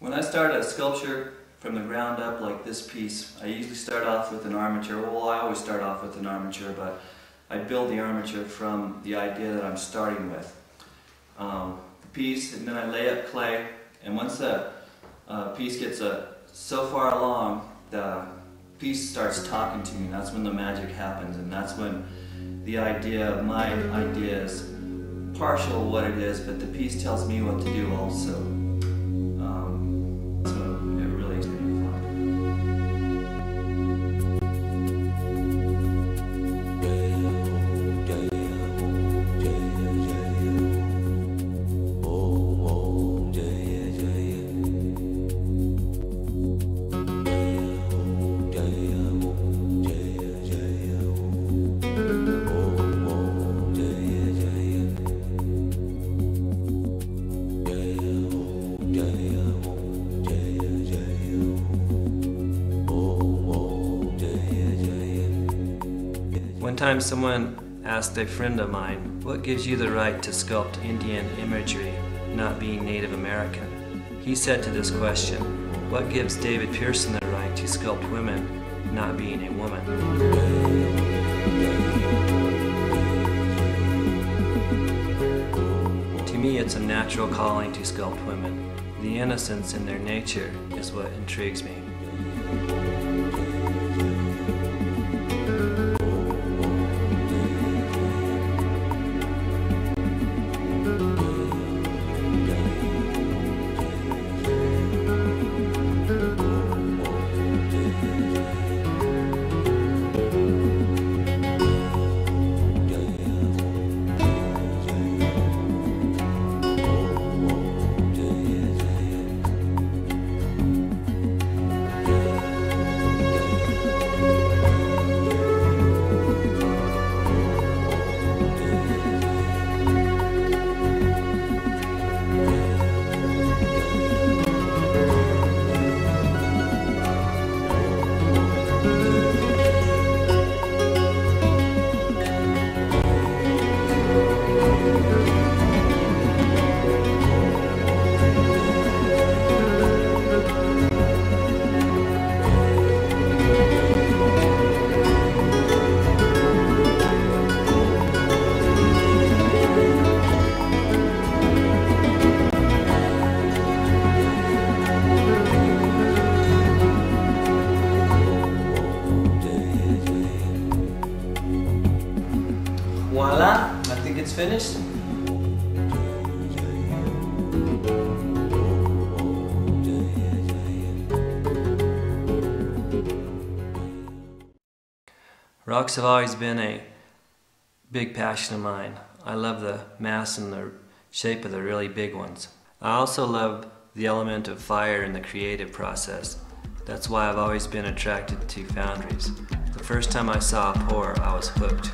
When I start a sculpture from the ground up like this piece, I usually start off with an armature. Well, I always start off with an armature, but I build the armature from the idea that I'm starting with. The piece, and then I lay up clay, and once the piece gets so far along, the piece starts talking to me, and that's when the magic happens, and that's when the idea of my idea is partial what it is, but the piece tells me what to do also. So it really is pretty fun. One time someone asked a friend of mine, "What gives you the right to sculpt Indian imagery, not being Native American?" He said to this question, "What gives David Pearson the right to sculpt women, not being a woman?" To me, it's a natural calling to sculpt women. The innocence in their nature is what intrigues me. Voila! I think it's finished. Rocks have always been a big passion of mine. I love the mass and the shape of the really big ones. I also love the element of fire in the creative process. That's why I've always been attracted to foundries. The first time I saw a pour, I was hooked.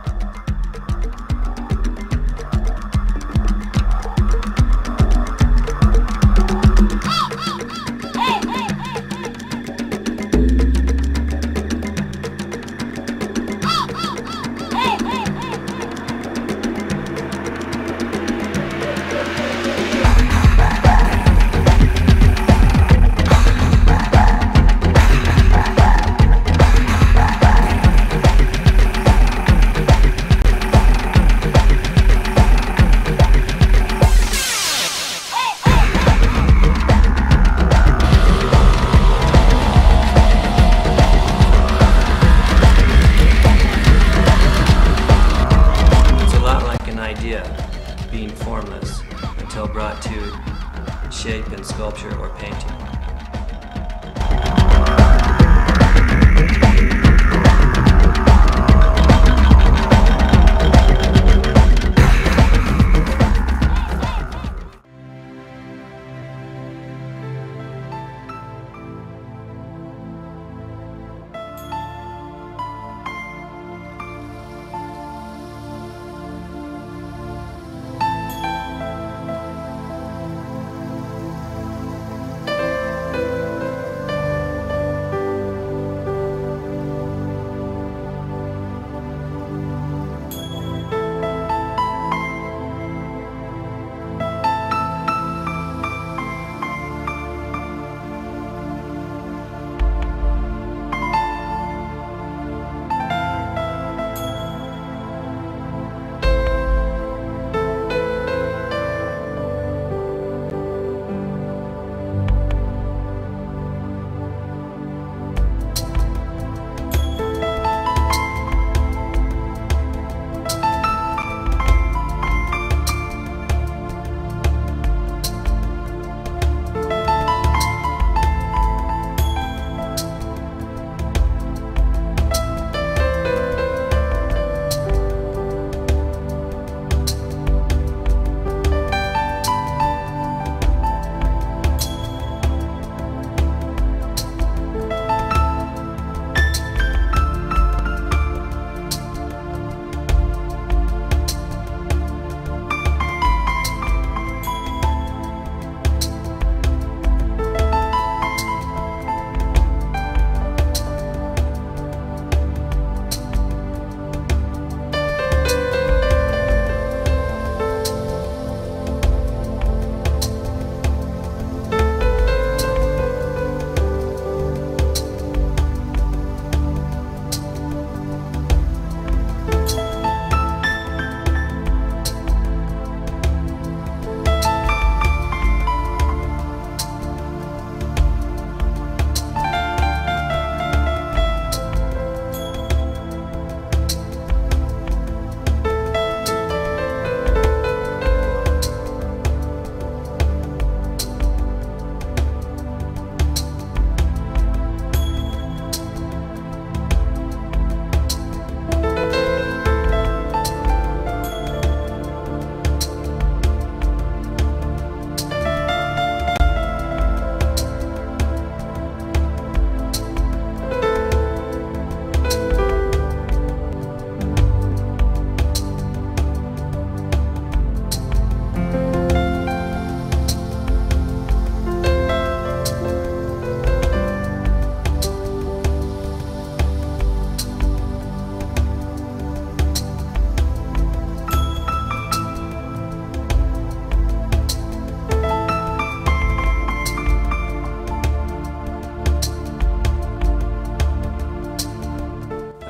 Being formless until brought to shape in sculpture or painting.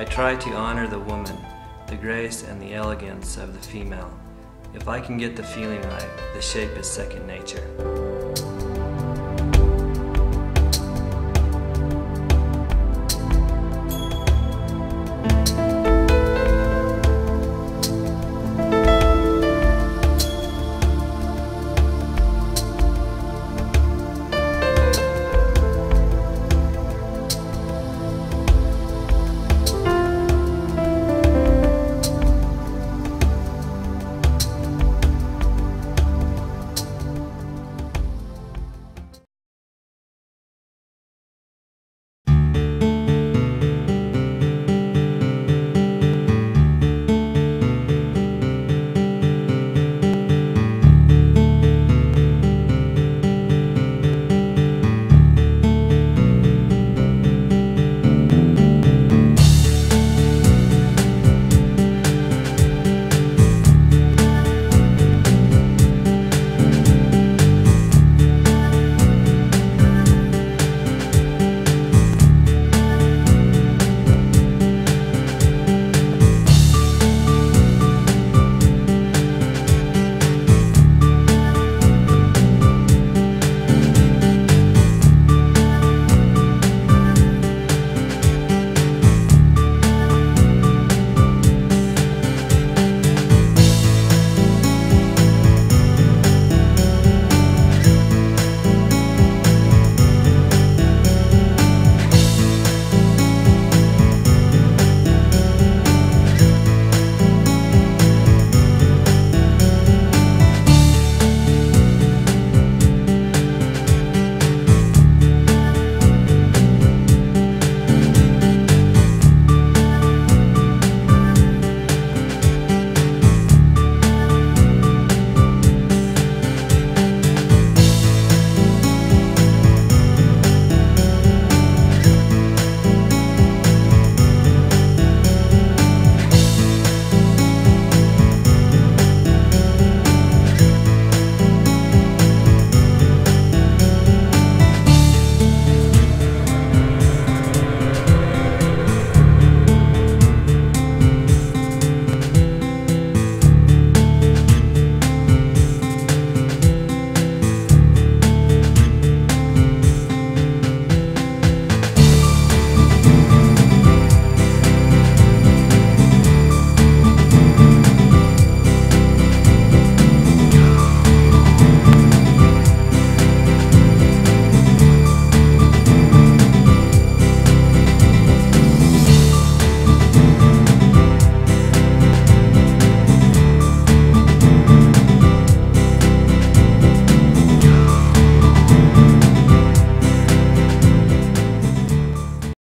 try to honor the woman, the grace and the elegance of the female. If I can get the feeling right, the shape is second nature.